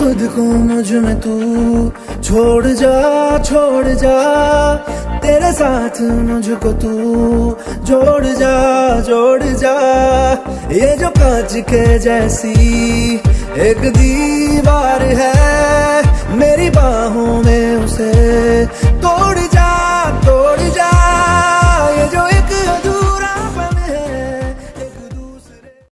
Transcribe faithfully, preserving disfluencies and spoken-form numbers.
खुद को मुझ में तू छोड़ जा छोड़ जा, तेरे साथ मुझको तू जोड़ जा जोड़ जा। ये जो कांच के जैसी एक दीवार है, मेरी बाहों में उसे